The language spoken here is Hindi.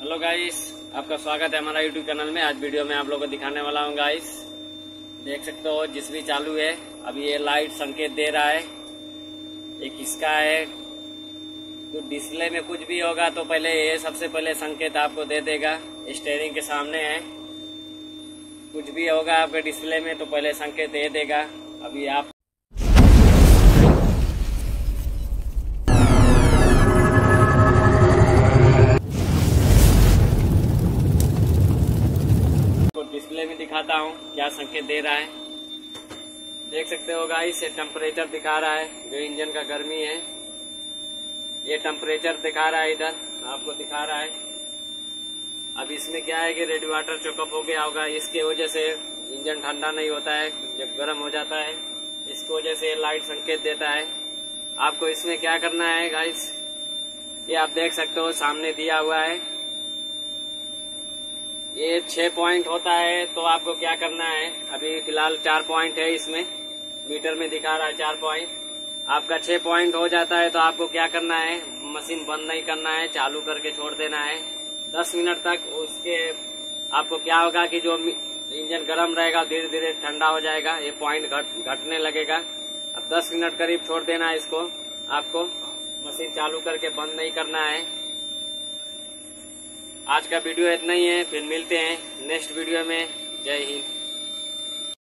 हेलो गाइस, आपका स्वागत है हमारा यूट्यूब चैनल में। आज वीडियो में आप लोगों को दिखाने वाला हूँ गाइस। देख सकते हो जिस भी चालू है। अभी ये लाइट संकेत दे रहा है। ये किसका है? तो डिस्प्ले में कुछ भी होगा तो पहले ये सबसे पहले संकेत आपको दे देगा। स्टीयरिंग के सामने है, कुछ भी होगा आपके डिस्प्ले में तो पहले संकेत दे देगा। अभी आप डिस्प्ले में दिखाता हूँ क्या संकेत दे रहा है। देख सकते हो गाइस, ये टेम्परेचर दिखा रहा है जो इंजन का गर्मी है। ये टेम्परेचर दिखा रहा है, इधर आपको दिखा रहा है। अब इसमें क्या है कि रेडिएटर चोकअप हो गया होगा, इसके वजह से इंजन ठंडा नहीं होता है, जब गर्म हो जाता है इसकी वजह से लाइट संकेत देता है। आपको इसमें क्या करना है गाइस, ये आप देख सकते हो सामने दिया हुआ है। ये 6 पॉइंट होता है तो आपको क्या करना है, अभी फिलहाल 4 पॉइंट है, इसमें मीटर में दिखा रहा है 4 पॉइंट। आपका 6 पॉइंट हो जाता है तो आपको क्या करना है, मशीन बंद नहीं करना है, चालू करके छोड़ देना है 10 मिनट तक। उसके आपको क्या होगा कि जो इंजन गर्म रहेगा धीरे धीरे ठंडा हो जाएगा, ये पॉइंट घटने लगेगा। अब 10 मिनट करीब छोड़ देना है इसको, आपको मशीन चालू करके बंद नहीं करना है। आज का वीडियो इतना ही है, फिर मिलते हैं नेक्स्ट वीडियो में। जय हिंद।